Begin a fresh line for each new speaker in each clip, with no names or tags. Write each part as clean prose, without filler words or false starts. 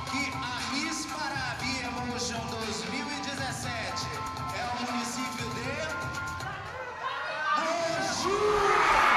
que a Miss Paraty Emotion 2017 é o município de Mogi!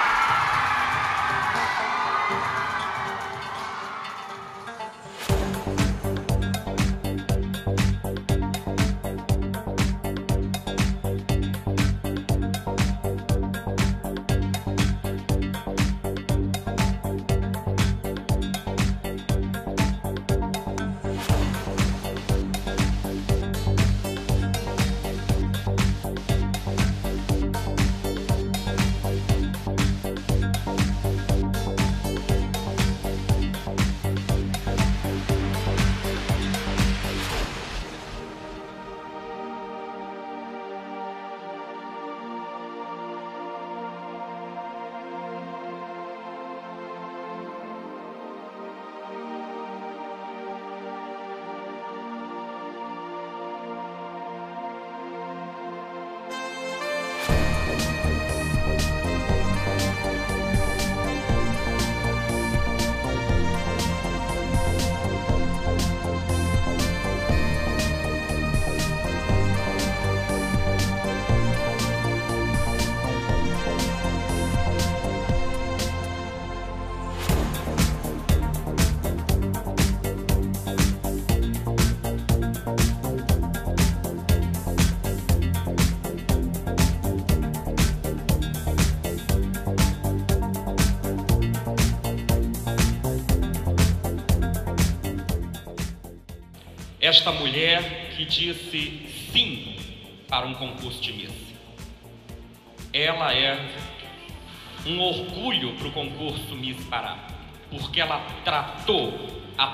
Esta mulher que disse sim para um concurso de Miss. Ela é um orgulho para o concurso Miss Pará, porque ela tratou a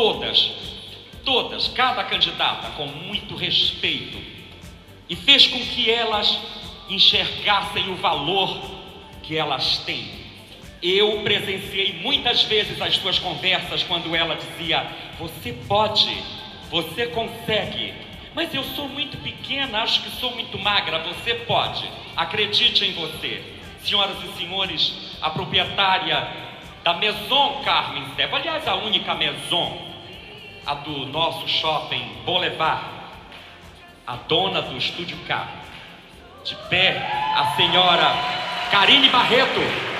todas, cada candidata com muito respeito e fez com que elas enxergassem o valor que elas têm. Eu presenciei muitas vezes as suas conversas quando ela dizia: você pode, você consegue, mas eu sou muito pequena, acho que sou muito magra. Você pode, acredite em você. Senhoras e senhores, a proprietária da Maison Carmen Steph, aliás a única Maison, a do nosso shopping Boulevard, a dona do Estúdio K, de pé, a senhora Karine Barreto.